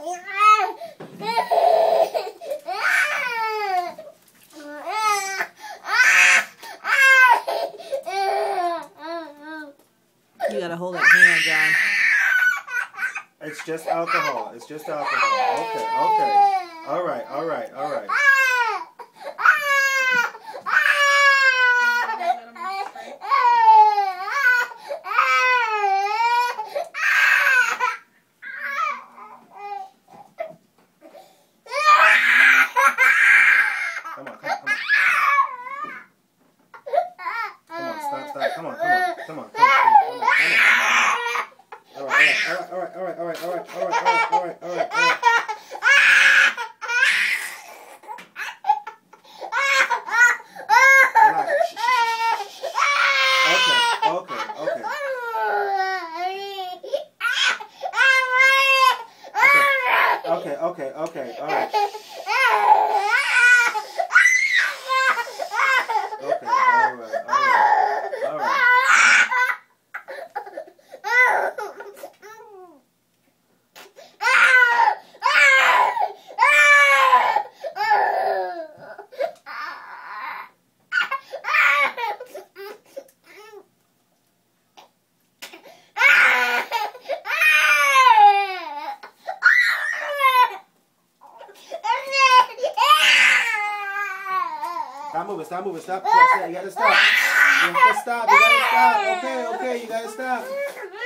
You gotta hold that hand, John. It's just alcohol. It's just alcohol. Okay, okay. All right, all right, all right. Come on, come on, come on. Come on, stop, stop. Come on, come on, come on, come on, come on, come on. All right, all right, all right, all right, all right, all right, all right, all right, all right, all right. Okay, okay, okay. Okay, okay, all right. Okay, all right, all right, all right. Stop moving, stop moving, stop. You gotta stop. You gotta stop, you gotta stop. Okay, okay, you gotta stop.